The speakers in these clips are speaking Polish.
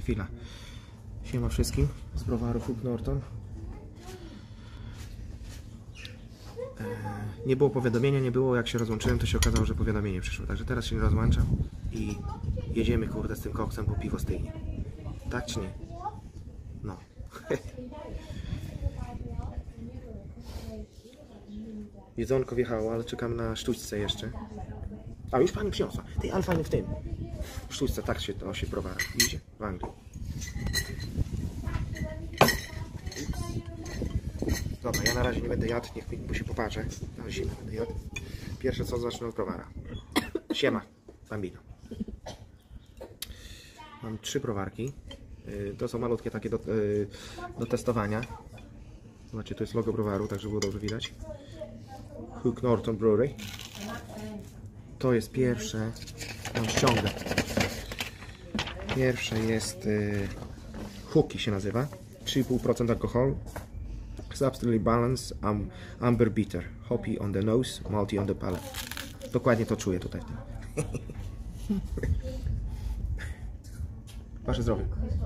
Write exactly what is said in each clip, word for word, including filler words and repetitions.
chwila. Siema wszystkim z browaru Hook Norton. Eee, nie było powiadomienia, nie było, jak się rozłączyłem, to się okazało, że powiadomienie przyszło. Także teraz się nie rozłączam i jedziemy, kurde, z tym koksem, bo piwo stygnie. Tak czy nie? No. Jedzonko wjechało, ale czekam na sztućce jeszcze. A już pani przyniosła. Ty, ale fajny w tym. W sztućce tak się to się browara. Widzicie? W Anglii. Dobra, ja na razie nie będę jadł, niech mi się popatrzę. Na zimę będę jadł. Pierwsze co, zacznę od browara. Siema, bambino. Mam trzy browarki. To są malutkie takie do, do testowania. Zobaczcie, to jest logo browaru, tak żeby było dobrze widać. Hook Norton Brewery. To jest pierwsze. Mam ściągę. Pierwsze jest y, Hooki się nazywa. trzy i pół procent alkoholu. Substantially balanced um, amber bitter. Hoppy on the nose, malty on the palate. Dokładnie to czuję tutaj. Wasze zdrowie.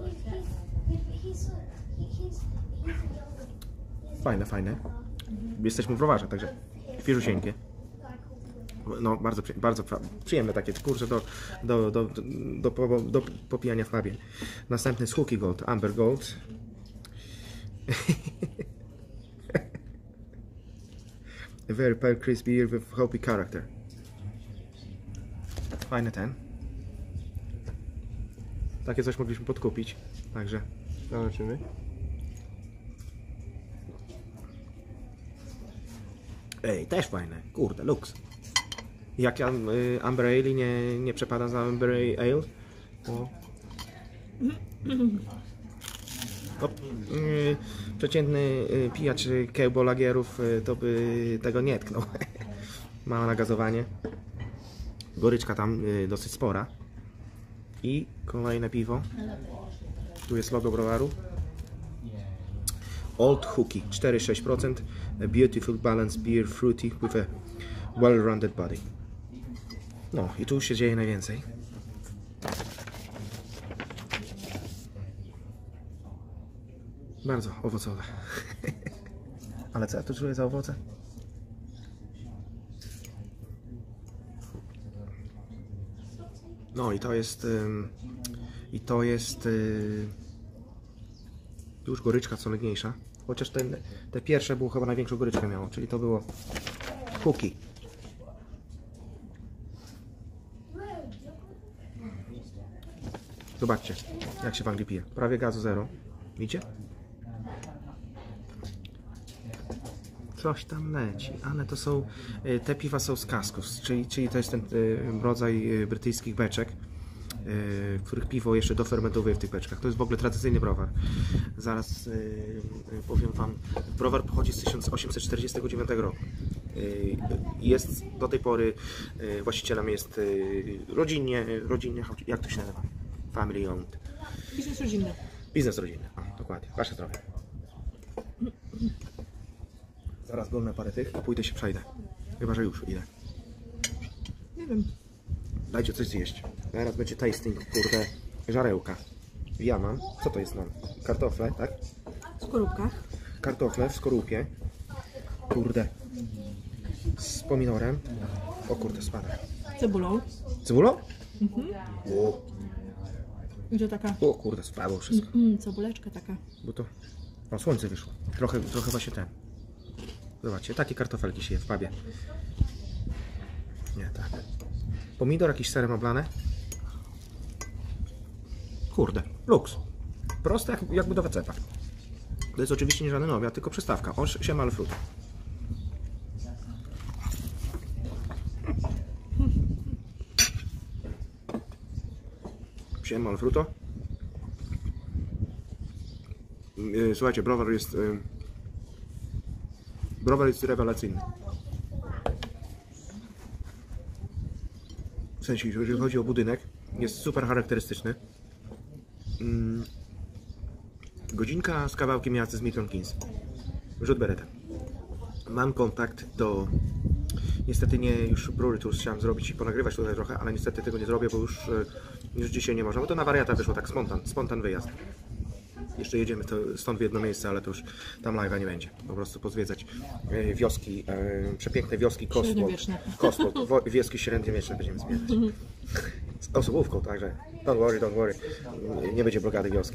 Fajne, fajne. Jesteśmy w browarze, także świeżusieńkie. No, bardzo, bardzo przyjemne takie, kurczę, do, do, do, do, do, do popijania w pubie. Następny jest Hooky Gold, Amber Gold. A very pale crisp beer with hoppy character. Fajny ten. Takie coś mogliśmy podkupić, także zobaczymy. Ej, też fajne, kurde, luks. Jak ja y, Amber Ale nie, nie przepadam za Amber Ale, to no, y, przeciętny y, pijacz kiełbo lagierów y, to by tego nie tknął. Małe nagazowanie. Goryczka tam y, dosyć spora. I kolejne piwo. Tu jest logo browaru. Old Hooky, cztery i sześć procent. A beautiful balanced beer, fruity with a well-rounded body. No i tu się dzieje najwięcej. Bardzo owocowe. Ale co ja tu czuję za owoce? No i to jest ym, i to jest yy, już goryczka co mniejsza. Chociaż ten, te pierwsze było chyba największą goryczkę miało, czyli to było Hooky. Zobaczcie, jak się w Anglii pije. Prawie gazu zero. Widzicie? Coś tam leci, ale to są, te piwa są z Cascos, czyli, czyli to jest ten rodzaj brytyjskich beczek, w których piwo jeszcze dofermentowuje w tych beczkach. To jest w ogóle tradycyjny browar. Zaraz powiem wam, browar pochodzi z tysiąc osiemset czterdziestego dziewiątego roku. Jest do tej pory, właścicielem jest rodzinnie, rodzinnie, jak to się nazywa? Family owned. Biznes rodzinny. Biznes rodzinny, o, dokładnie. Wasze zdrowie. Zaraz golnę parę tych i pójdę się przejdę. Chyba, że już idę. Nie wiem. Dajcie coś zjeść. Teraz będzie tasting, kurde, żarełka. Ja mam. Co to jest mam? Kartofle, tak? W skorupkach. Kartofle w skorupie. Kurde. Z pomidorem. O kurde, spada. Cebulą. Cebulą? Mhm. O. I to taka... O kurde, spadło wszystko. Mm, cebuleczka taka. Bo to... O, słońce wyszło. Trochę, trochę właśnie ten. Zobaczcie, takie kartofelki się je w pubie. Nie, tak. Pomidor, jakiś serem oblane. Kurde, luks. Proste jak, jak budowa cepa. To jest oczywiście nie żaden obiad, tylko przystawka. O, siema ale fruta. Siema ale fruto. Słuchajcie, browar jest... Browar jest rewelacyjny. W sensie, jeżeli chodzi o budynek, jest super charakterystyczny. Mm. Godzinka z kawałkiem jazdy z Milton Keynes. Rzut beretem. Mam kontakt do... Niestety nie, już Brewery Tours chciałem zrobić i ponagrywać tutaj trochę, ale niestety tego nie zrobię, bo już Już dzisiaj nie można, bo to na wariata wyszło tak spontan, spontan wyjazd. Jeszcze jedziemy to stąd w jedno miejsce, ale to już tam live'a nie będzie. Po prostu pozwiedzać e, wioski, e, przepiękne wioski Cotswold. Średniowieczne. Cotswold, wo- wioski średniowieczne będziemy zwiedzać. Z osobówką, także don't worry, don't worry. Nie będzie blokady wioski.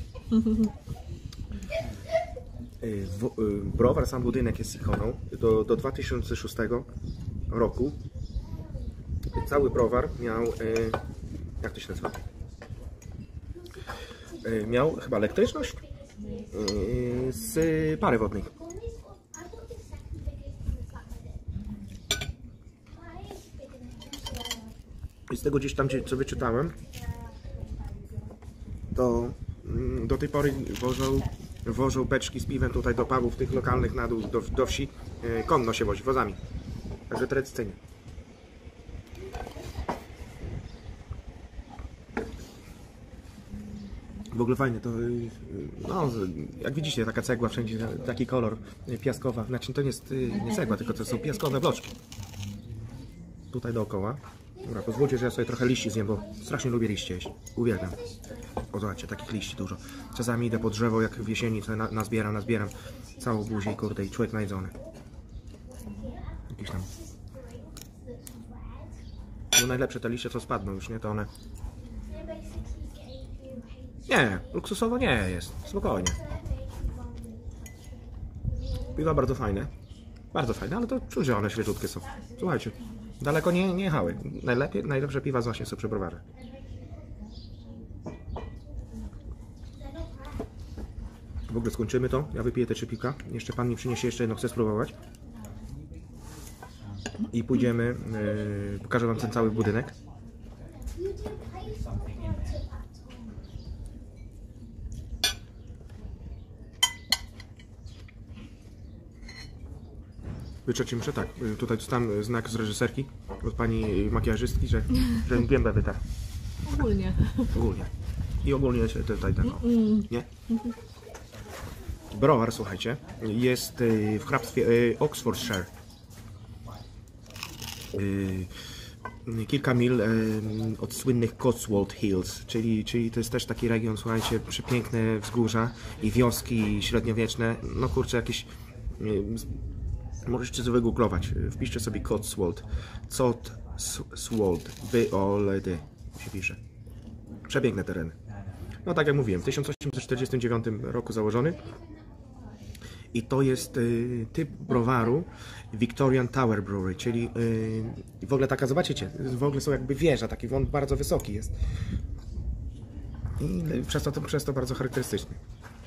E, w, e, browar, sam budynek jest ikoną. Do, do dwa tysiące szóstego roku cały browar miał, e, jak to się nazywa? E, miał chyba elektryczność e, z pary wodnej. I z tego gdzieś tam, co wyczytałem, to mm, do tej pory wożą, wożą beczki z piwem tutaj do pubów tych lokalnych na dół, do, do wsi. E, konno się wozi, wozami. Także tradycyjnie. W ogóle fajnie to, no jak widzicie, taka cegła wszędzie, taki kolor piaskowa, znaczy to nie jest nie cegła, tylko to są piaskowe bloczki. Tutaj dookoła. Dobra, pozwólcie, że ja sobie trochę liści zjem, bo strasznie lubię liście jeść. Uwielbiam. O, zobaczcie, takich liści dużo. Czasami idę po drzewo, jak w jesieni, sobie na, nazbieram, nazbieram całą buzię i kurde, i człowiek najedzony. Jakieś tam. No najlepsze te liście, co spadną już, nie? To one... Nie, luksusowo nie jest. Spokojnie. Piwa bardzo fajne. Bardzo fajne, ale to czuć, że one świeżutkie są. Słuchajcie, daleko nie, nie jechały. Najlepiej, najlepsze piwa właśnie są przy browarze. W ogóle skończymy to. Ja wypiję te trzy piwka. Jeszcze pan mi przyniesie jeszcze jedno, chcę spróbować. I pójdziemy, yy, pokażę wam ten cały budynek. Wyczercie muszę tak, tutaj dostałem znak z reżyserki od pani makijażystki, że, że gębę wytarł. Ogólnie. Ogólnie. I ogólnie się tutaj tak, o. Nie? Browar, słuchajcie, jest w hrabstwie Oxfordshire. Kilka mil od słynnych Cotswold Hills, czyli, czyli to jest też taki region, słuchajcie, przepiękne wzgórza i wioski średniowieczne. No kurczę, jakieś... Możecie sobie wygooglować, wpiszcie sobie Cotswold, Cotswold, B O L D się pisze. Przepiękne tereny. No tak jak mówiłem, w tysiąc osiemset czterdziestym dziewiątym roku założony. I to jest y, typ browaru Victorian Tower Brewery, czyli y, w ogóle taka, zobaczycie, w ogóle są jakby wieża, taki wąt bardzo wysoki jest. I przez to, to, przez to bardzo charakterystyczny.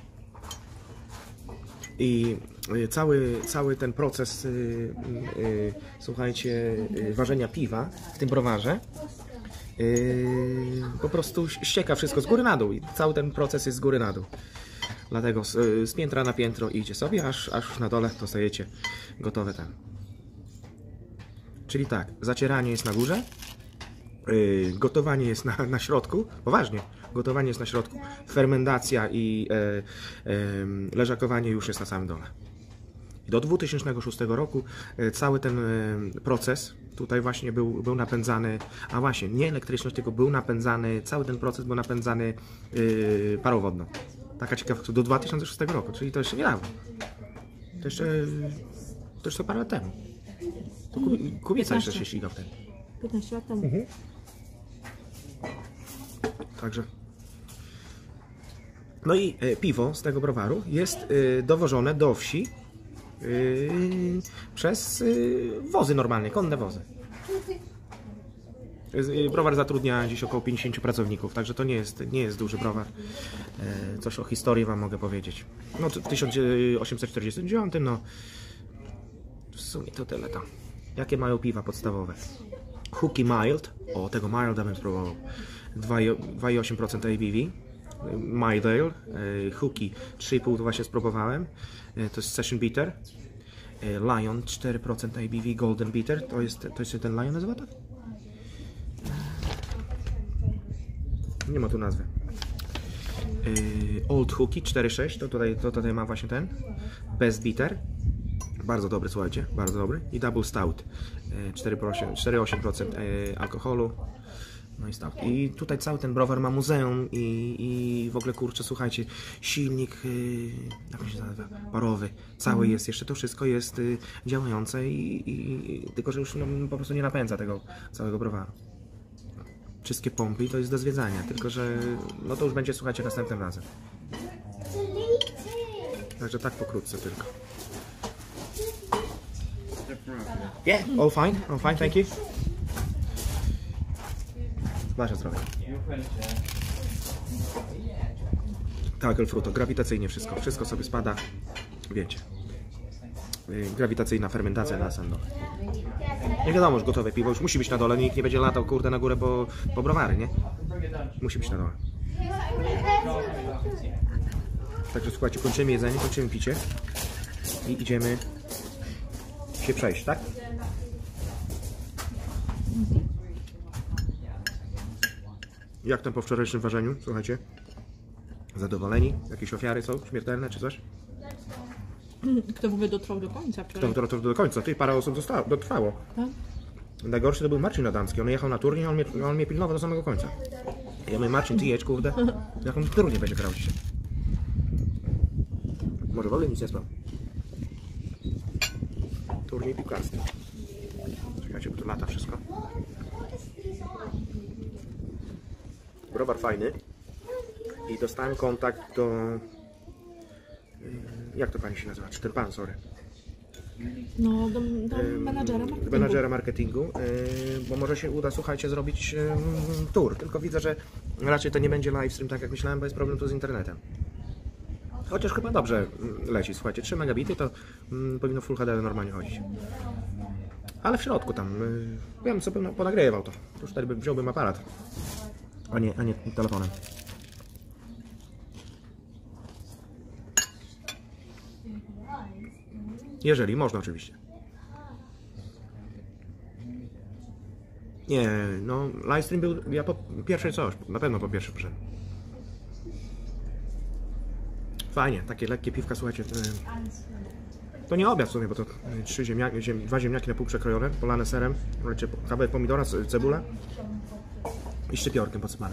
I cały, cały ten proces, yy, yy, słuchajcie, yy, ważenia piwa w tym browarze yy, po prostu ścieka wszystko z góry na dół i cały ten proces jest z góry na dół. Dlatego z, yy, z piętra na piętro idzie sobie, aż, aż na dole dostajecie gotowe ten. Czyli tak, zacieranie jest na górze, yy, gotowanie jest na, na środku, poważnie. Gotowanie jest na środku, fermentacja i e, e, leżakowanie już jest na samym dole. I do dwa tysiące szóstego roku e, cały ten e, proces tutaj właśnie był, był napędzany, a właśnie nie elektryczność, tylko był napędzany, cały ten proces był napędzany e, parą wodną. Taka ciekawostka, do dwa tysiące szóstego roku, czyli to jeszcze niedawno. To jeszcze, to jeszcze parę lat temu. To Kubica jeszcze się ścigał wtedy. piętnaście lat temu. Mhm. Także. No i e, piwo z tego browaru jest e, dowożone do wsi e, przez e, wozy normalnie, konne wozy. E, browar zatrudnia gdzieś około pięćdziesięciu pracowników, także to nie jest, nie jest duży browar. E, coś o historii wam mogę powiedzieć. No w tysiąc osiemset czterdziestym dziewiątym, no w sumie to tyle tam. Jakie mają piwa podstawowe? Hooky Mild, o tego Milda bym spróbował. dwa i osiem procent A B V. Mild Ale, Hooky trzy i pół to właśnie spróbowałem. To jest Session Bitter. Lion cztery procent A B V Golden Bitter. To jest, to jest ten Lion nazywa tak? Nie ma tu nazwy. Old Hooky cztery sześć, to tutaj, to tutaj ma właśnie ten. Best Bitter. Bardzo dobry, słuchajcie, bardzo dobry. I Double Stout cztery i osiem procent alkoholu. No i stout. I tutaj cały ten browar ma muzeum i, i w ogóle kurczę, słuchajcie, silnik, yy, jak on się nazywa, parowy, cały Mhm. jest, jeszcze to wszystko jest y, działające i, i tylko, że już no, po prostu nie napędza tego całego browaru. Wszystkie pompy i to jest do zwiedzania, tylko że no to już będzie, słuchajcie, następnym razem. Także tak pokrótce tylko. Yeah, all fine, all fine, thank you. Wasze zdrowie. Tak, Elfruto, grawitacyjnie wszystko, wszystko sobie spada, wiecie. Yy, Grawitacyjna fermentacja na sam dole. Nie wiadomo, już gotowe piwo już musi być na dole, nikt nie będzie latał kurde na górę po, po browary, nie? Musi być na dole. Także słuchajcie, kończymy jedzenie, kończymy picie i idziemy się przejść, tak? Jak tam po wczorajszym ważeniu? Słuchajcie. Zadowoleni? Jakieś ofiary są śmiertelne czy coś? Kto w ogóle dotrwał do końca wczoraj? To, to, to do końca. Ty, parę osób zostało, dotrwało. Tak? Najgorszy to był Marcin Adamski. On jechał na turniej, on mnie, on mnie pilnował do samego końca. Ja mówię, Marcin, ty jedź, kurde. Jak on w turnie będzie grał dzisiaj? Może w ogóle nic nie spał. Turniej piłkarski. Czekajcie, bo tu lata wszystko. Browar fajny. I dostałem kontakt do... Jak to pani się nazywa? Czy ten pan, sorry. No, do, do menadżera marketingu. menadżera marketingu, yy, bo może się uda, słuchajcie, zrobić yy, tour. Tylko widzę, że raczej to nie będzie livestream, tak jak myślałem, bo jest problem tu z internetem. Chociaż chyba dobrze leci, słuchajcie, trzy megabity to yy, powinno Full H D normalnie chodzić. Ale w środku tam, yy, wiem co bym ponagrywał to. Już wtedy bym, wziąłbym aparat, a nie, a nie telefonem. Jeżeli można, oczywiście. Nie, no livestream był, ja po pierwsze coś, na pewno po pierwsze przyszedłem. Fajnie, takie lekkie piwka, słuchajcie. To nie obiad w sumie, bo to trzy ziemniaki, ziem, dwa ziemniaki na pół przekrojone, polane serem, kawałek pomidora, cebula i szczypiorkiem podsypane.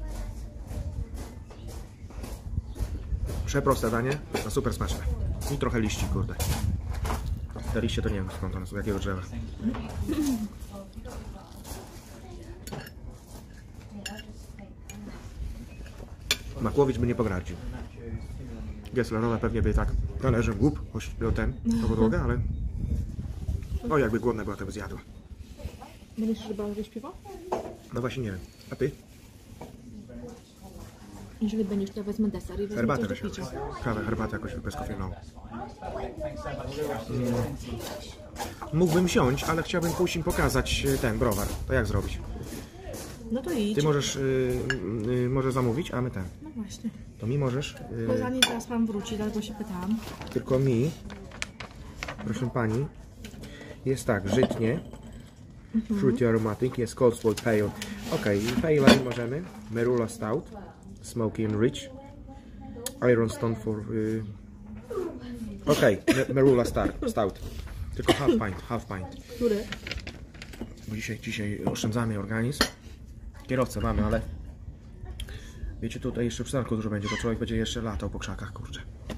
Przeproste danie, a super smaczne. I trochę liści, kurde. Te liście to nie wiem skąd one są, jakiego drzewa. Makłowicz by nie pogardził. Gesslerowa pewnie by tak talerzem głup ośpiał ten, na podłogę, ale... O, jakby głodna była, to by zjadła. Będziesz rybał jakieś piwo? No właśnie nie wiem. A ty? Jeżeli będziesz, to ja wezmę deser i wezmę Herbatę coś do weź. picia. Kawę, herbatę jakoś bezkofeinową. Mm. Mógłbym wziąć, ale chciałbym pójść im pokazać ten browar. To jak zrobić? No to idź. Ty możesz, yy, yy, możesz zamówić, a my ten. No właśnie. To mi możesz. Yy, Bo zanim teraz pan wróci, dlatego się pytałam. tylko mi, proszę pani, jest tak, żytnie, Mhm. fruity aromatic, jest cold sword pale. Ok, pale ale możemy, Merula stout, smoky and rich, iron stone for... Yy... Ok, Me Merula star, stout, tylko half pint, half pint. Który? Bo dzisiaj, dzisiaj oszczędzamy organizm. Kierowcę mamy, ale wiecie, tutaj jeszcze przystanku dużo będzie, bo człowiek będzie jeszcze latał po krzakach, kurczę.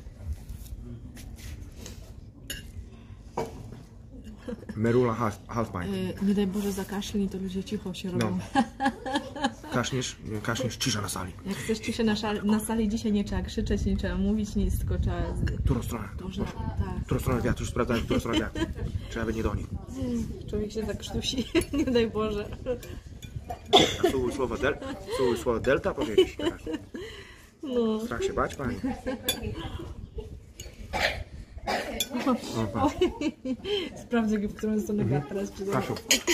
Merula half, half pint. Yy, nie daj Boże zakaszlij, to ludzie cicho się robią. No. Kaszniesz, kaszniesz, cisza na sali. Jak chcesz ciszę na, na sali, dzisiaj nie trzeba krzyczeć, nie trzeba mówić nic, tylko trzeba... Z... Którą stronę? Można, tak. Którą stronę wiatru? Już sprawdzałem, którą stronę wiatru. Trzeba by nie do nich. Człowiek się zakrztusi, nie daj Boże. A słowo słowo delta, słowo słowo delta powiedzieć teraz. No. Strach się bać, pani. O, patrz. Sprawdzę, w którą stronę mhm. teraz przyjdę. Kasiu,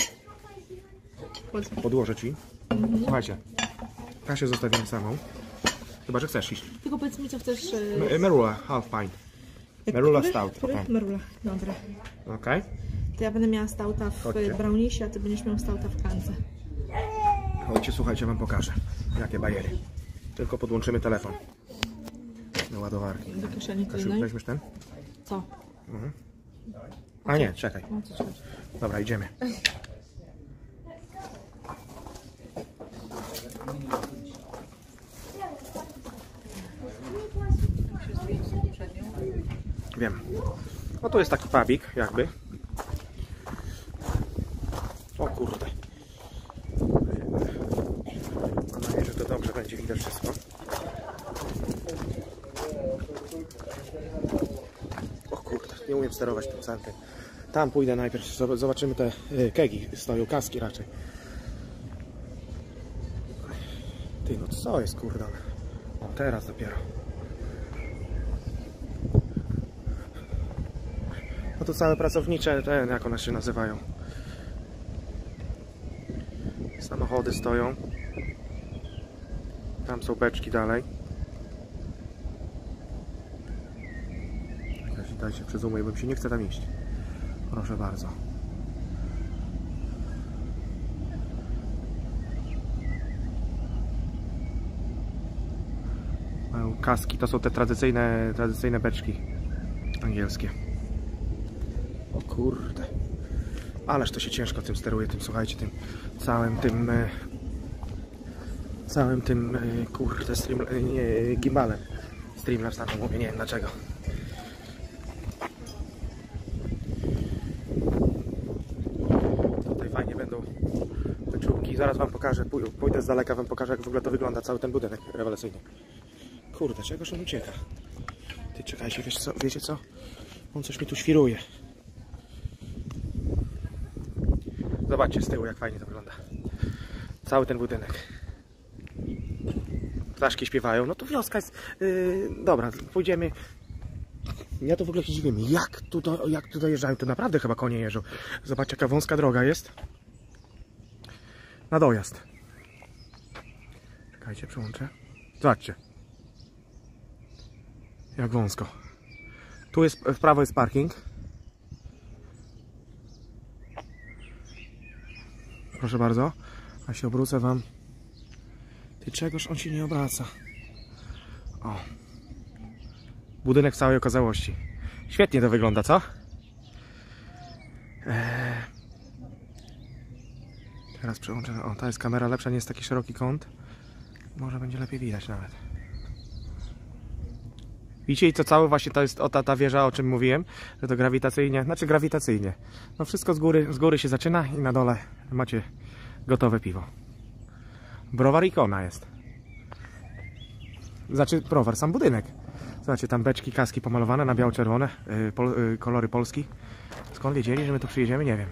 podłożę ci. Słuchajcie, Kasię zostawiam samą. Chyba, że chcesz iść. Tylko powiedz mi, co chcesz... M Merula, half pint. Merula który? stout. Który? O. Merula, dobra. Okej. Okay. To ja będę miała stauta w Chodźcie. browniesie, a ty będziesz miał stauta w kance. Chodźcie, słuchajcie, wam pokażę. Jakie bajery. Tylko podłączymy telefon do ładowarki. Do kieszeni Kasiu, tylnej. weźmiesz ten? Co? Mhm. A nie, czekaj. O co ci chodzi? Dobra, idziemy. wiem. No tu jest taki pubik jakby. O kurde. Mam nadzieję, że to dobrze będzie widać wszystko. O kurde, nie umiem sterować tym całym tym. Tam pójdę najpierw, zobaczymy te kegi, stoją kaski raczej. Ty, no co jest kurde? O, teraz dopiero. No to całe pracownicze, ten, jak one się nazywają. Samochody stoją. Tam są beczki dalej. Dajcie przez umyj, bym się nie chce tam iść. Proszę bardzo. Mają kaski, to są te tradycyjne, tradycyjne beczki angielskie. O kurde. Ależ to się ciężko tym steruje, tym, słuchajcie, tym całym tym całym tym kurde stream, nie, gimbalem. Streamlabs na to mówię, nie wiem dlaczego. Tutaj fajnie będą te czubki. Zaraz wam pokażę, pójdę z daleka, wam pokażę, jak w ogóle to wygląda, cały ten budynek rewelacyjny. Kurde, czegoż on ucieka? Ty czekajcie, wiesz co, wiecie co? On coś mi tu świruje. Zobaczcie z tyłu, jak fajnie to wygląda. Cały ten budynek. Ptaszki śpiewają. No tu wioska jest... Yy, dobra, pójdziemy... Ja to w ogóle się dziwię. Jak tu, do, jak tu dojeżdżają? To naprawdę chyba konie jeżdżą. Zobaczcie, jaka wąska droga jest. Na dojazd. Czekajcie, przełączę. Zobaczcie. Jak wąsko. Tu jest, w prawo jest parking. Proszę bardzo. A się obrócę wam. Ty, czegoż on się nie obraca. O. Budynek w całej okazałości. Świetnie to wygląda, co? Eee... Teraz przełączę. O, ta jest kamera lepsza, nie jest taki szeroki kąt. Może będzie lepiej widać nawet. Widzicie, i to całe właśnie to jest o ta, ta wieża, o czym mówiłem, że to grawitacyjnie, znaczy grawitacyjnie. No wszystko z góry, z góry się zaczyna i na dole macie gotowe piwo. Browar ikona jest. Znaczy browar, sam budynek. Zobaczcie, tam beczki, kaski pomalowane na biało-czerwone, yy, pol, yy, kolory Polski. Skąd wiedzieli, że my tu przyjedziemy? Nie wiem.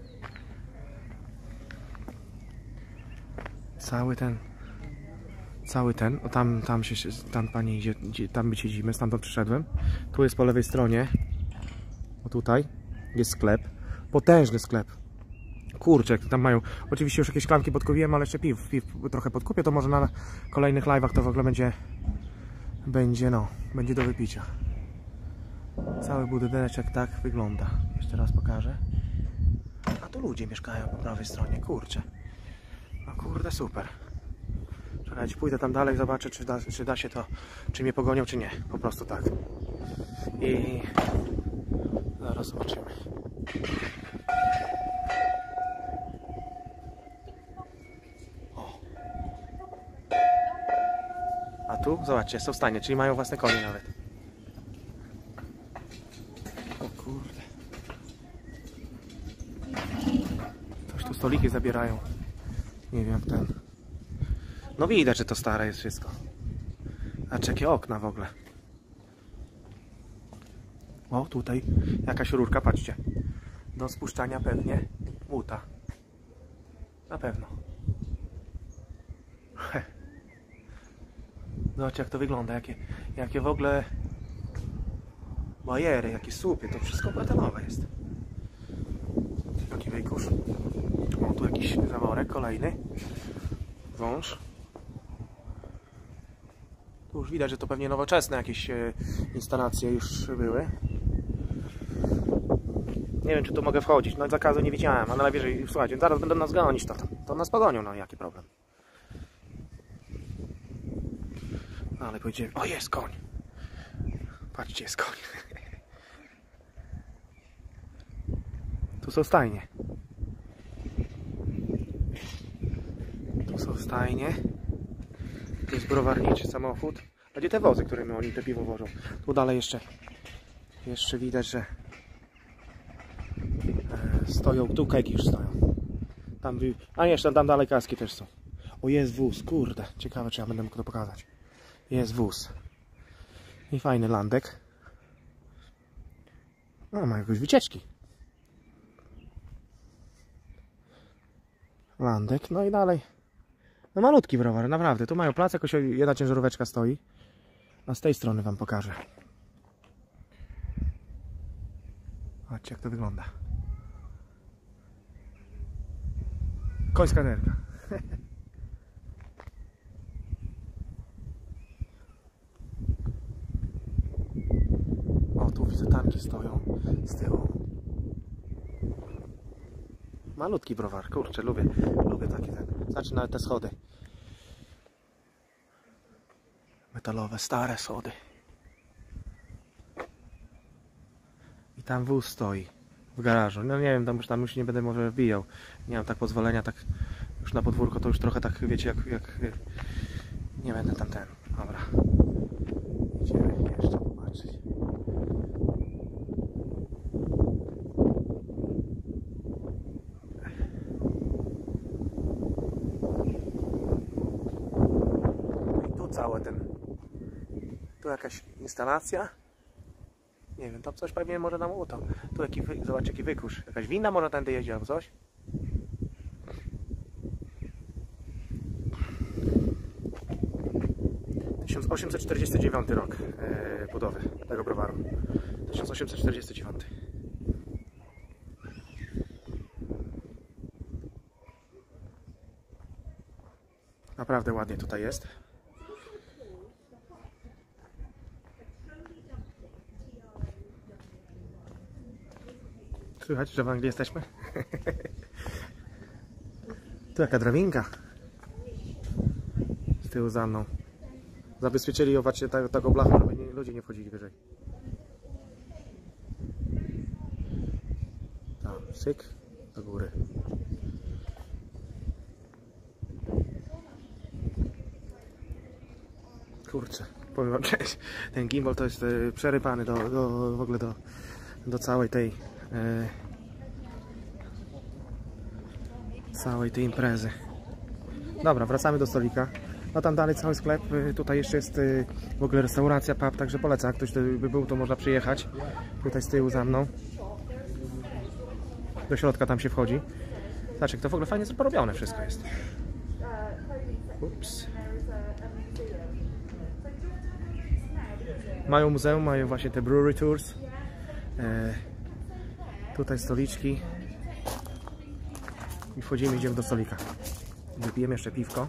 Cały ten... Cały ten, o tam, tam się, tam pani idzie, tam my siedzimy, stamtąd przyszedłem. Tu jest po lewej stronie, o tutaj, jest sklep, potężny sklep. Kurczę, tam mają, oczywiście już jakieś szklanki podkupiłem, ale jeszcze piw, piw trochę podkupię, to może na kolejnych live'ach to w ogóle będzie, będzie no, będzie do wypicia. Cały budyneczek tak wygląda. Jeszcze raz pokażę. A tu ludzie mieszkają po prawej stronie, kurczę. No kurde, super. Czekajcie, pójdę tam dalej, zobaczę, czy da, czy da się to, czy mnie pogonią, czy nie. Po prostu tak. I zaraz zobaczymy. O. A tu, zobaczcie, są w stanie, czyli mają własne konie nawet. O kurde. Coś tu stoliki zabierają. Nie wiem, ten... No widać, że to stare jest wszystko. A jakie okna w ogóle. O, tutaj jakaś rurka, patrzcie. Do spuszczania pewnie buta. Na pewno. Heh. Zobaczcie, jak to wygląda. Jakie, jakie w ogóle bajery, jakie słupy. To wszystko betonowe jest. Taki wykusz. O, tu jakiś zaworek kolejny. Wąż. Tu już widać, że to pewnie nowoczesne jakieś e, instalacje już były. Nie wiem, czy tu mogę wchodzić. No zakazu nie widziałem, ale najwyżej, słuchajcie, zaraz będą nas gonić, to, to nas pogonią, no jaki problem. No ale powiedziałem, o jest koń. Patrzcie, jest koń. Tu są stajnie. Tu są stajnie. Tu jest browarniczy samochód. A gdzie te wozy, którymi oni te piwo wożą? Tu dalej jeszcze Jeszcze widać, że e, stoją, tu kajki już stoją. Tam, a jeszcze tam dalej kaski też są. O, jest wóz, kurde. Ciekawe, czy ja będę mógł to pokazać. Jest wóz. I fajny landek. No, ma jakieś wycieczki. Landek, no i dalej. No malutki browar, naprawdę. Tu mają plac, jakoś jedna ciężaróweczka stoi. A z tej strony wam pokażę. Patrzcie, jak to wygląda. Końska nerka. O, tu widzę, tanki stoją z tyłu. Malutki browar, kurczę, lubię, lubię takie ten. Znaczy nawet te schody. Metalowe, stare schody. I tam wóz stoi w garażu. No nie wiem, tam już, tam już nie będę może wbijał. Nie mam tak pozwolenia, tak już na podwórko to już trochę tak, wiecie, jak, jak nie będę tam ten. Dobra. Idziemy jeszcze popatrzeć. I tu całe ten. Tu jakaś instalacja. Nie wiem, tam coś pewnie może nam uto. Tu jaki wy... zobacz jaki wykurz. Jakaś winda może tędy jeździ albo coś. tysiąc osiemset czterdziesty dziewiąty rok e, budowy tego browaru. tysiąc osiemset czterdziesty dziewiąty. Naprawdę ładnie tutaj jest. Słychać, że w Anglii jesteśmy? Tu jaka drabinka z tyłu za mną. Zabezpieczyli ją właśnie tak, taką blachą, żeby nie, ludzie nie wchodzili wyżej. Tam, syk do góry. Kurczę, powiem wam, ten gimbal to jest e, przerypany do, do, w ogóle do, do całej tej e, całej tej imprezy. Dobra, wracamy do stolika. No tam dalej cały sklep, tutaj jeszcze jest w ogóle restauracja, pub, także polecam, jak ktoś by był, to można przyjechać. Tutaj z tyłu za mną. Do środka tam się wchodzi. Znaczy, to w ogóle fajnie porobione wszystko jest. Ups. Mają muzeum, mają właśnie te brewery tours. E, tutaj stoliczki. I wchodzimy, idziemy do stolika. Wypijemy jeszcze piwko.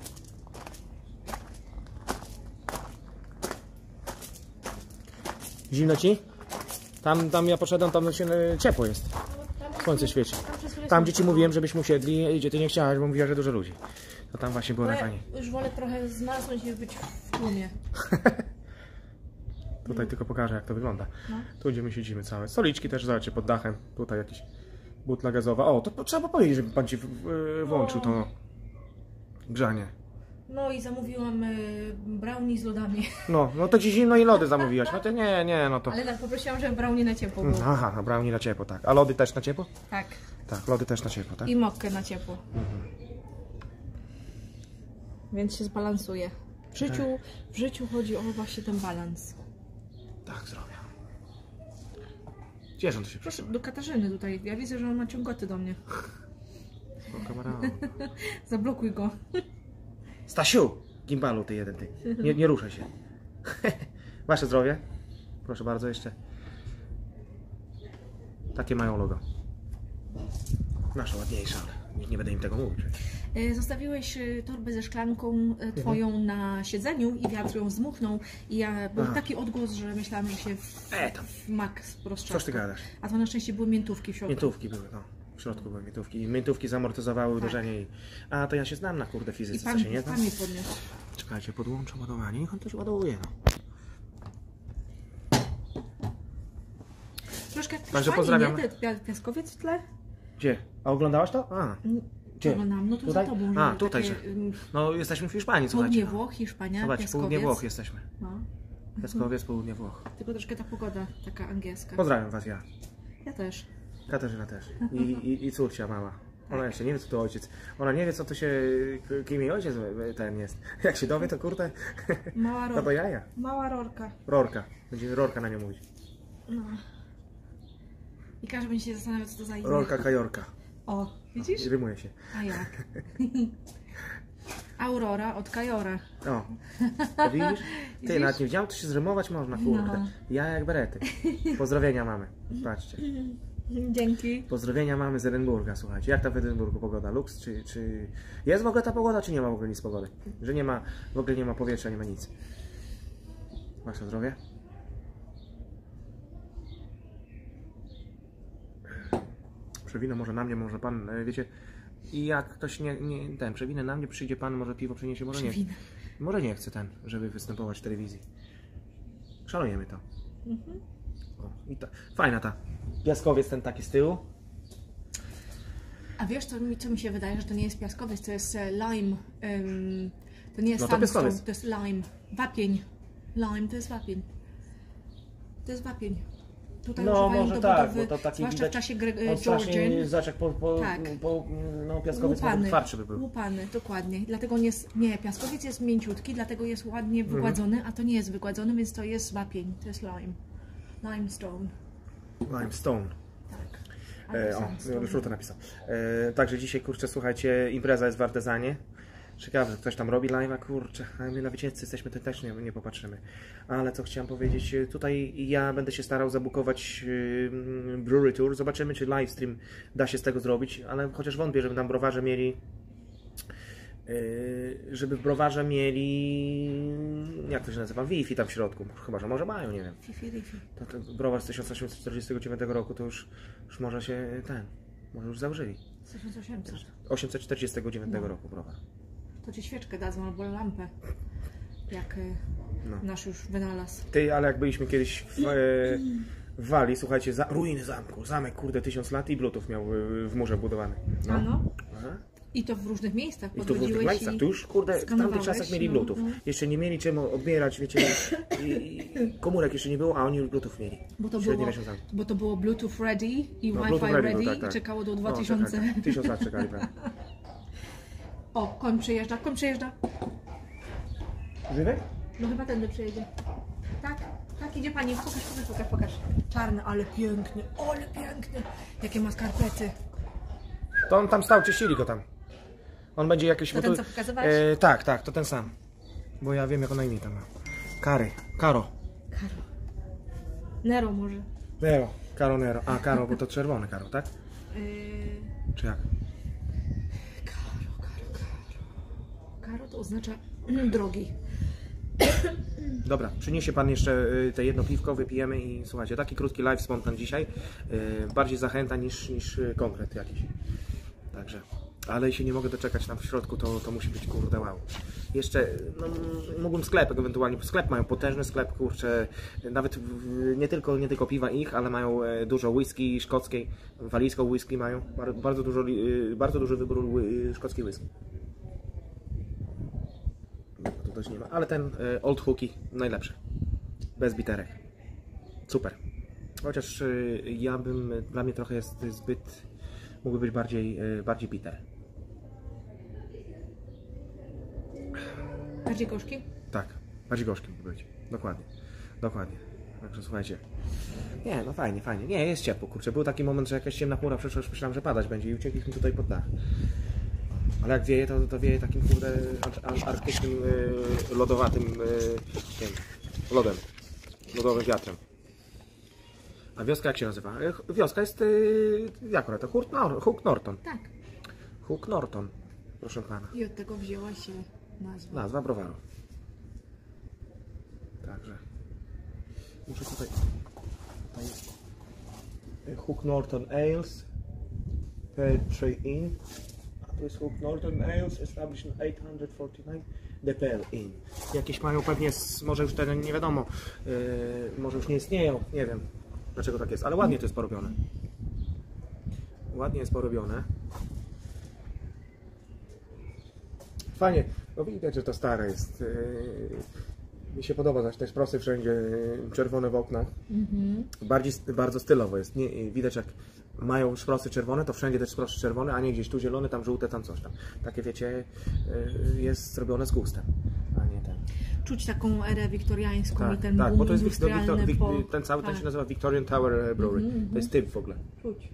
Zimno ci? Tam, tam ja poszedłem, tam się ciepło jest. Słońce świeci. Tam, gdzie ci mówiłem, żebyśmy usiedli, gdzie ty nie chciałaś, bo mówiła, że dużo ludzi. To tam właśnie było najfajniej. Ja już wolę trochę zmarznąć i być w tłumie. Tutaj tylko pokażę, jak to wygląda. No. Tu, gdzie my siedzimy całe. Stoliczki też, zobaczcie, pod dachem. Tutaj jakiś butla gazowa. O, to, to trzeba powiedzieć, żeby pan ci włączył to grzanie. No i zamówiłam y, brownie z lodami. No, no to ci zimno i lody zamówiłaś. No to nie, nie, no to... Ale tak, poprosiłam, żeby brownie na ciepło było. Aha, no brownie na ciepło, tak. A lody też na ciepło? Tak. Tak, lody też na ciepło, tak? I mokkę na ciepło. Mhm. Więc się zbalansuje. W życiu, w życiu chodzi o właśnie ten balans. Tak zrobię. Gdzież on tu się Proszę, przesuwa? do Katarzyny tutaj. Ja widzę, że on ma ciągoty do mnie. O, kamera. Zablokuj go. Stasiu! Gimbalu ty jeden, ty. Nie, nie ruszaj się. Wasze zdrowie. Proszę bardzo, jeszcze. Takie mają logo. Nasze ładniejsze, ale nie, nie będę im tego mówić. Zostawiłeś torbę ze szklanką twoją mhm. na siedzeniu i wiatr ją zmuchnął i ja był Aha. taki odgłos, że myślałam, że się w, e, tam. w mak roztrzaska. Coś ty gadasz? A to na szczęście były miętówki w środku. Miętówki były, no. W środku były miętówki. I miętówki zamortyzowały tak. uderzenie i... A, to ja się znam na kurde fizyce, I pan, co się nie znam? pan mi podniósł. Czekajcie, podłączę ładowanie, niech on też ładuje, no. Troszkę Także pozdrawiam. Nie? Ten piaskowiec w tle? Gdzie? A oglądałaś to? A. Gdzie? Oglądałam, no tu tutaj? za tobą. A, tutaj, takie... że... No, jesteśmy w Hiszpanii, słuchajcie. Południe Włoch, Hiszpania, Zobacz, piaskowiec. południe Włoch jesteśmy. No. Piaskowiec, południe Włoch. Tylko troszkę ta pogoda taka angielska. Pozdrawiam was ja. Ja też. Katarzyna też. I, i, i córcia mała. Ona jeszcze nie wie, co to ojciec. Ona nie wie, co to się... kim jej ojciec ten jest. Jak się dowie, to kurde... Mała to rorka. do jaja. Mała rorka. Rorka. Będziemy Rorka na nią mówić. No. I każdy będzie się zastanawiał, co to za imię. Rorka Kajorka. O, widzisz? Rymuje się. A jak? Aurora od Kajora. O. To widzisz? Ty, Widzisz? nawet nie wiedziałem, to się zrymować można, kurde. No. Ja jak berety. Pozdrowienia mamy. Patrzcie. Dzięki. Pozdrowienia mamy z Edynburga, słuchajcie. Jak ta w Edynburgu pogoda? Luks? Czy, czy... Jest w ogóle ta pogoda, czy nie ma w ogóle nic pogody? Że nie ma, w ogóle nie ma powietrza, nie ma nic. Wasze zdrowie? Przewinę może na mnie, może pan, e, wiecie, i jak ktoś nie, nie ten, przewinę na mnie, przyjdzie pan, może piwo przyniesie, może nie. Przewinę. Może nie chce ten, żeby występować w telewizji. Szanujemy to. Mhm. O, i ta, fajna ta. Piaskowiec ten taki z tyłu. A wiesz, co mi, co mi się wydaje, że to nie jest piaskowiec, to jest e, lime. Ym, to nie jest No to sandstone, piaskowiec. to jest lime. Wapień. Lime to jest wapień. To jest wapień. Tutaj No używają może do tak, budowy, bo to taki zwłaszcza widać, w czasie Gre- on strasznie, Georgian. zobacz, jak po, po, Tak. po, no piaskowiec Łupany, twardszy by był. łupany, dokładnie. Dlatego nie jest, nie, piaskowiec jest mięciutki, dlatego jest ładnie Mhm. wygładzony, a to nie jest wygładzony, więc to jest wapień, to jest lime. Limestone. Limestone. Tak. E, Albo o, sandstone. już to napisał. E, także dzisiaj, kurczę, słuchajcie, impreza jest w Artezanie. Ciekawe, że ktoś tam robi live'a, kurczę, a my na wycieczce jesteśmy, to też nie, nie popatrzymy. Ale co chciałem powiedzieć, tutaj ja będę się starał zabukować yy, Brewery Tour. Zobaczymy, czy livestream da się z tego zrobić, ale chociaż wątpię, żeby tam browarze mieli, yy, żeby w browarze mieli, jak to się nazywa, Wi-Fi tam w środku. Chyba, że może mają, nie wiem. Fifi, rifi. To, to browar z tysiąc osiemset czterdziestego dziewiątego roku to już, już może się ten, może już założyli. tysiąc osiemset. osiemset czterdziestego dziewiątego No. roku browar. To ci świeczkę dadzą albo lampę. Jak y, No. nasz już wynalazł. Ty, ale jak byliśmy kiedyś w, e, w Walii, słuchajcie, za, ruiny zamku, zamek, kurde, tysiąc lat i Bluetooth miał e, w murze budowany. A no? Aha. I to w różnych miejscach. I tu w różnych Podchodziłeś miejscach, i tu już, kurde, w tamtych skanowałeś, czasach mieli no, Bluetooth. no. Jeszcze nie mieli czym odbierać, wiecie, i, i komórek jeszcze nie było, a oni już Bluetooth mieli. Bo to, Średni było, naszym zamku. bo to było Bluetooth ready i No, Wi-Fi Bluetooth ready ready był, tak, tak. i czekało do O, dwa tysiące. tak, tak. Tysiąc lat czekali, tak. O, koń przejeżdża, koń przejeżdża. Żywy? No chyba tędy przejedzie. Tak, tak, idzie pani. Pokaż, pokaż, pokaż, pokaż. Czarny, ale piękny, ale piękny. Jakie ma skarpety. To on tam stał, czyścili go tam. On będzie jakiś... To bo ten, tu- co pokazywałeś? e, Tak, tak, to ten sam. Bo ja wiem, jak on na imię tam ma. Kary, Karo. Karo. Nero może. Nero, Karo Nero. A, Karo, bo to czerwony Karo, tak? Yy... Czy jak? Karo, karo, karo. Karo to oznacza drogi. Dobra, przyniesie pan jeszcze y, te jedno piwko, wypijemy i słuchajcie, taki krótki live spontan dzisiaj. Y, bardziej zachęta niż, niż y, konkret jakiś. Także, ale się nie mogę doczekać tam w środku, to, to musi być kurde wow. Jeszcze, no, mógłbym sklep ewentualnie, sklep mają potężny sklep, kurczę, nawet w, nie, tylko, nie tylko piwa ich, ale mają e, dużo whisky szkockiej, walijską whisky mają, bardzo, bardzo, dużo, y, bardzo duży wybór y, szkockiej whisky. Tu też nie ma, ale ten y, Old Hooky najlepszy, bez biterek, super. Chociaż y, ja bym, dla mnie trochę jest zbyt, mógłby być bardziej, y, bardziej bitter. Bardziej gorzki? Tak, bardziej gorzki mógł być. Dokładnie. Dokładnie. Także słuchajcie. Nie, no fajnie, fajnie. Nie, jest ciepło, kurczę. Był taki moment, że jakaś ciemna chmura przeszła, już myślałem, że padać będzie i uciekliśmy tutaj pod dach. Ale jak wieje, to, to wieje takim kurde ar- arktycznym, yy, lodowatym yy, tym, lodem. Lodowym wiatrem. A wioska jak się nazywa? Yy, Wioska jest, yy, jak ona to? Hook, Nor- Hook Norton. Tak. Hook Norton. Proszę pana. I od tego wzięła się nazwa. Nazwa browaru. Także muszę tutaj, tutaj Hook Norton Ales Pear Inn, a tu jest Hook Norton Ales established in osiemset czterdzieści dziewięć, The Pearl Inn. Jakieś mają pewnie, z, może już ten nie wiadomo, yy, może już nie istnieją, nie wiem dlaczego tak jest, ale ładnie to jest porobione. Ładnie jest porobione. Fajnie, no widać, że to stare jest. Mi się podoba, zaś te sprosy wszędzie, czerwone w oknach. Mhm. Bardziej, bardzo stylowo jest. Nie, widać jak mają szprosy czerwone, to wszędzie też sprosy czerwone, a nie gdzieś tu zielone, tam żółte, tam coś tam. Takie wiecie, jest zrobione z gustem, a nie ten. Czuć taką erę wiktoriańską Tak, i ten tak, boom bo to jest Victor, industrialny Victor, po... Victor, ten cały tak. ten się nazywa Victorian Tower Brewery. Mhm, To jest typ w ogóle. Czuć.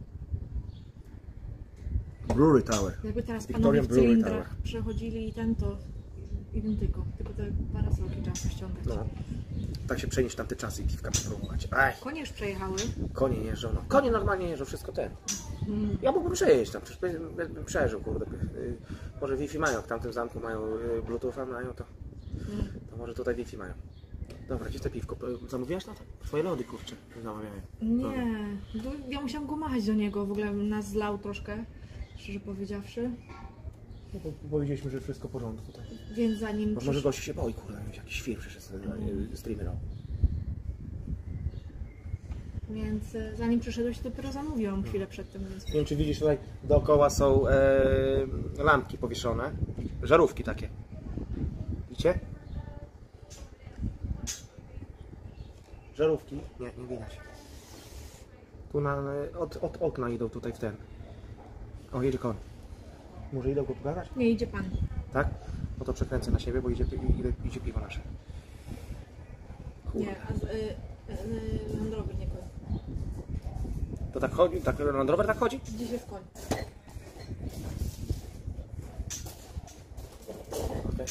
Brewery Tower. Jakby teraz panowie Victorian w Brewery cylindrach Tower. przechodzili i ten, to identyko. Tylko te parasolki trzeba ściągać. No. Tak się przenieść na te czasy i piwka spróbować. Aj, Konie już przejechały. konie jeżdżą. No. Konie normalnie jeżdżą, wszystko ten. Mm. Ja mógłbym przejeść tam, przecież bym, bym przeżył, kurde. Y, Może Wi-Fi mają, w tamtym zamku mają y, Bluetootha, mają to. Mm. To może tutaj Wi-Fi mają. Dobra, gdzie te piwko? Zamówiłaś na to? Twoje lody, kurczę, zamawiałem. Nie, to ja musiałam go machać do niego, w ogóle nas zlał troszkę, szczerze powiedziawszy. No bo powiedzieliśmy, że wszystko w porządku tutaj. Więc zanim... Bo może gości się boi, kurde, jakiś świr przyszedł mm. streamer. Więc e, zanim przyszedłeś, to dopiero zamówiłam chwilę przedtem, więc... Nie wiem, czy widzisz, tutaj dookoła są e, lampki powieszone, żarówki takie. Widzicie? Żarówki? Nie, nie widać. Tu na, od, od okna idą tutaj w ten. O, jedzie koń. Może idę go pogadać? Nie, idzie pan. Tak? No to przekręcę na siebie, bo idzie, idzie, idzie piwo nasze. Kurde. Nie, a z, y, y, Land Rover nie koń. To tak chodzi? Tak, Land Rover tak chodzi? Gdzieś jest koń. Okay.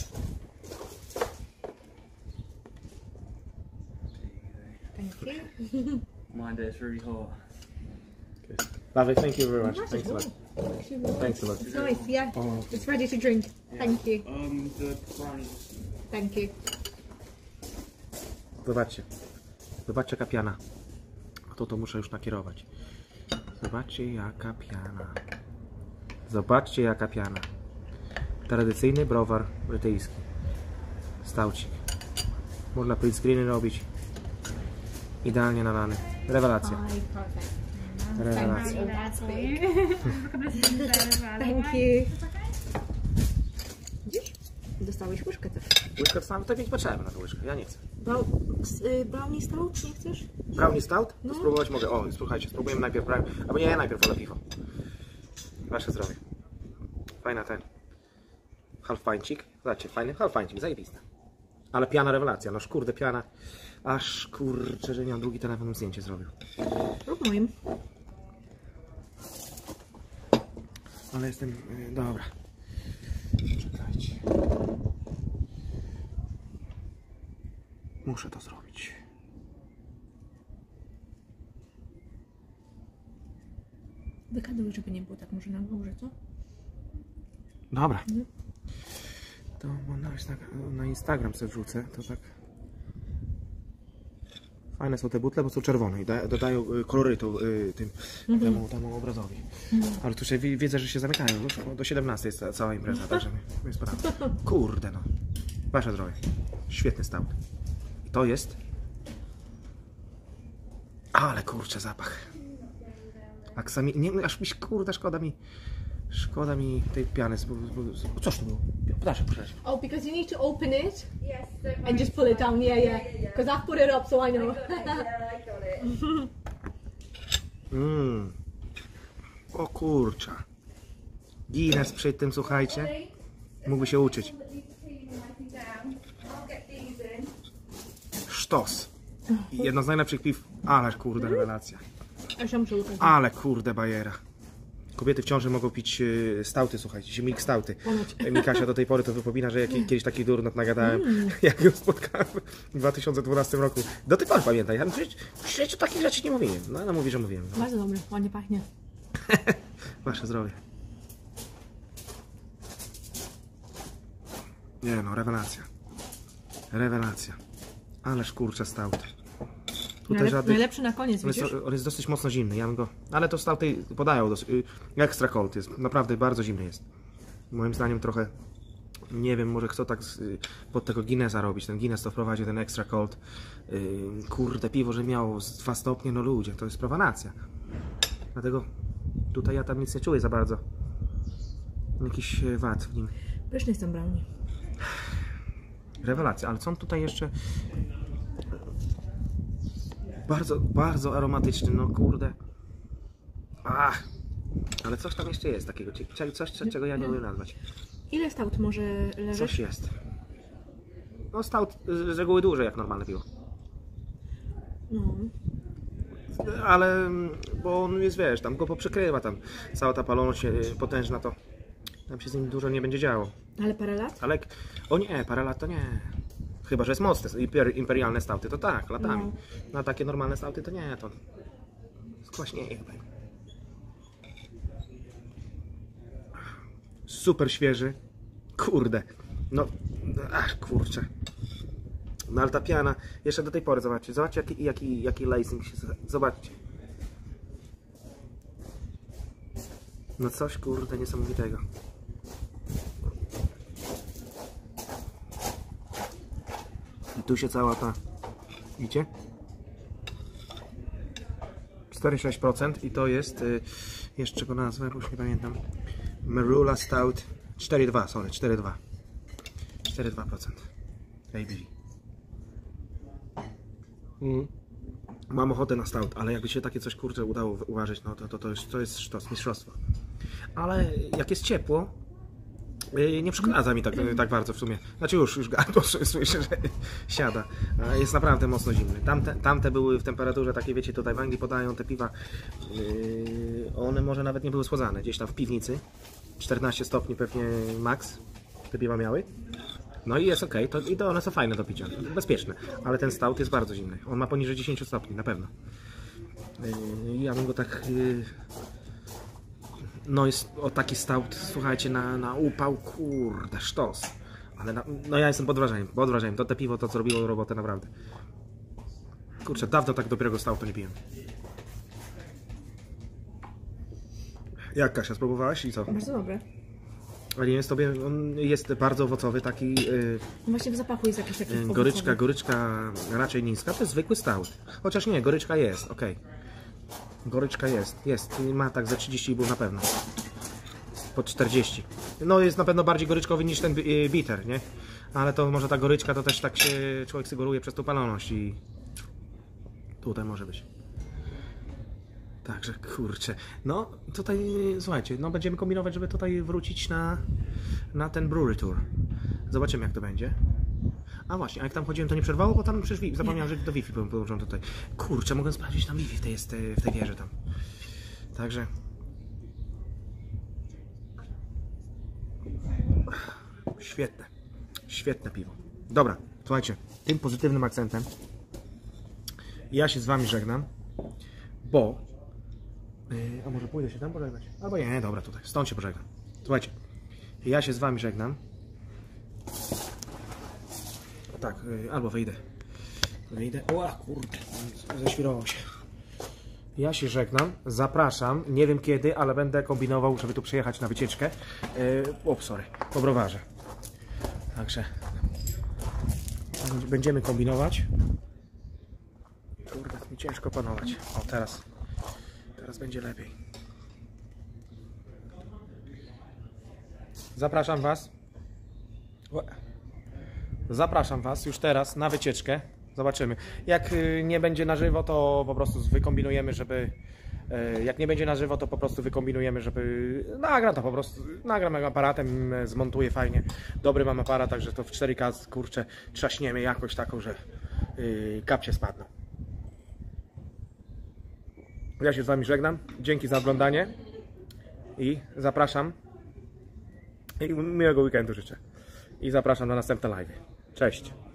Thank you. My day's really hot. Lovely, thank you very much. Nice Thanks a lot. as Thanks a lot. It's nice, yeah. Oh. It's ready to drink. Thank you. Um, the brownies. Thank you. Zobaczcie. Zobaczcie jaka piana. A to to muszę już nakierować. Zobaczcie jaka piana. Zobaczcie jaka piana. Tradycyjny browar brytyjski. Staucik. Można print screeny robić. Idealnie nalany. Rewelacja. Hi, perfect. Rewelacja. That's big. Thank you. Widzisz? Dostałeś łyżkę też. Łyżkę sam, tak nie patrzyłem na tę łyżkę. Ja nie chcę. Brał, s- y, brownie stout, nie chcesz? Brownie stout? To No. spróbować mogę. O, słuchajcie, spróbujemy najpierw brownie. Albo nie, ja najpierw wolę piwo. Wasze zdrowie. Fajna ten. Halfpańcik. Zobaczcie, fajny halfpańcik, zajebista. Ale piana rewelacja, no kurde piana. Aż kurczę, że nie mam drugi telefon, zdjęcie zrobił. Rób moim. Ale jestem... Yy, dobra. Czekajcie. Muszę to zrobić. Wykaduj, żeby nie było tak może na górze, co? Dobra. Mhm. To na, na Instagram sobie wrzucę, to tak... Fajne są te butle, bo są czerwone i da, dodają y, kolorytu y, tym, Mhm. temu, temu obrazowi. Ale tu się wi- widzę, że się zamykają. Już do siedemnastej jest ta, cała impreza, także mi jest podoba. Kurde no. Wasze zdrowie. Świetny stout. I to jest... Ale kurczę zapach. Aksami... Nie, aż mi się, kurde, szkoda mi... Szkoda mi tej piany. Bo, bo, bo, coż to było? Ptaszek przecież. Oh, because you need to open it Yes, don't worry. and just pull it down. Yeah, yeah. Because I've put it up, so I know. Yeah, I got it. Mmm. O kurcza. Guinness przy tym, słuchajcie. Mógłby się uczyć. Sztos. I jedno z najlepszych piw. Ale kurde rewelacja. Aż ja muszę ukazać. Ale kurde bajera. Kobiety w ciąży mogą pić y, stauty, słuchajcie, się milk stauty. Ponoć. Mikasia do tej pory to wypomina, że jak kiedyś taki durnot nagadałem, jak ją spotkałem w dwa tysiące dwunastym roku. Do tej pory pamiętaj, ja przecież w życiu takich rzeczy nie mówiłem. No ona mówi, że mówiłem. No. Bardzo dobry, ładnie pachnie. Wasze zdrowie. Nie no, rewelacja. Rewelacja. Ależ kurczę stauty. Tutaj Najlep żadnych... Najlepszy na koniec, On jest, widzisz? on jest dosyć mocno zimny, ja bym go... Ale to stauty podają dosyć... y, Extra cold jest, naprawdę bardzo zimny jest. Moim zdaniem trochę... Nie wiem, może chcą tak z, y, pod tego Guinnessa robić. Ten Guinness to wprowadził ten extra cold. Yy, kurde, piwo, że miało z dwa stopnie, no ludzie, to jest profanacja. Dlatego tutaj ja tam nic nie czuję za bardzo. Jakiś e, wad w nim. Pyszny jest ten brownie. Rewelacja, ale co on tutaj jeszcze... Bardzo, bardzo aromatyczny, no kurde. Ach, ale coś tam jeszcze jest takiego, coś, czego ja nie umiem nazwać. Ile stout może leżeć? Coś jest. No stout z reguły dłużej jak normalne piwo. No. Ale, bo on jest, wiesz, tam go poprzykrywa, tam cała ta paloność potężna, to tam się z nim dużo nie będzie działo. Ale parę lat? Ale, o nie, parę lat to nie. Chyba że jest mocne, imperialne stauty to tak, latami. No. Na takie normalne stauty to nie, to skwaśnieje. Super świeży. Kurde. No, ach, kurczę. No ale ta piana, jeszcze do tej pory, zobaczcie, zobaczcie jaki, jaki, jaki lacing się, zobaczcie. No coś, kurde, niesamowitego. I tu się cała ta, widzicie? cztery przecinek sześć procent i to jest, y, jeszcze go nazwę, bo już nie pamiętam. Merula Stout cztery przecinek dwa, sorry, cztery przecinek dwa. cztery przecinek dwa procent A B V. Mm. Mam ochotę na stout, ale jakby się takie coś, kurczę, udało uważać, no to, to, to, jest, to jest sztos, mistrzostwo. Ale jak jest ciepło, yy, nie przeszkadza mi tak, tak bardzo w sumie. Znaczy już, już gardło słyszę, że siada. Jest naprawdę mocno zimny. Tamte, tamte były w temperaturze takiej, wiecie, tutaj w Anglii podają te piwa, yy, one może nawet nie były schłodzane, gdzieś tam w piwnicy. czternaście stopni pewnie max te piwa miały. No i jest ok, to, i to one są fajne do picia, bezpieczne, ale ten stout jest bardzo zimny. On ma poniżej dziesięć stopni, na pewno. Yy, ja bym go tak... Yy, no jest o taki stout, słuchajcie, na, na upał, kurde, sztos. Ale na, no ja jestem pod wrażeniem, pod wrażeniem. To te piwo to zrobiło robotę naprawdę. Kurczę, dawno tak dobrego stoutu nie piłem. Jak, Kasia, spróbowałaś i co? Bardzo dobre. Ale nie jest tobie, on jest bardzo owocowy, taki yy, Właśnie w zapachu jest jakiś taki yy, goryczka, goryczka raczej niska, to jest zwykły stout. Chociaż nie, goryczka jest, ok. Goryczka jest, jest, ma tak za trzydzieści był na pewno. Po czterdzieści. No jest na pewno bardziej goryczkowy niż ten yy, bitter, nie? Ale to może ta goryczka to też tak się człowiek syguruje przez tą paloność i tutaj może być. Także kurczę, no tutaj słuchajcie, no będziemy kombinować, żeby tutaj wrócić na, na ten Brewery Tour. Zobaczymy jak to będzie. A właśnie, a jak tam chodziłem to nie przerwało, bo tam przecież zapomniałem, że do Wi-Fi byłem połączony tutaj. Kurczę, mogę sprawdzić tam Wi-Fi w tej, w tej wieży tam. Także... Świetne, świetne piwo. Dobra, słuchajcie, tym pozytywnym akcentem ja się z wami żegnam, bo... Yy, a może pójdę się tam pożegnać? Albo nie, dobra, tutaj, stąd się pożegnam. Słuchajcie, ja się z wami żegnam. Tak, yy, albo wyjdę. Wyjdę. O, kurde, ześwirował się. Ja się żegnam, zapraszam, nie wiem kiedy, ale będę kombinował, żeby tu przyjechać na wycieczkę. Yy, o, sorry, po browarze. Także będziemy kombinować. Kurde, mi ciężko panować. O, teraz. Teraz będzie lepiej. Zapraszam Was. Zapraszam Was już teraz na wycieczkę. Zobaczymy. Jak nie będzie na żywo, to po prostu wykombinujemy, żeby... Jak nie będzie na żywo, to po prostu wykombinujemy, żeby... Nagram to po prostu. Nagram aparatem, zmontuję fajnie. Dobry mam aparat, także to w cztery K, kurczę, trzaśniemy jakoś taką, że kapcie spadną. Ja się z Wami żegnam. Dzięki za oglądanie i zapraszam. I miłego weekendu życzę. I zapraszam na następne live. Cześć.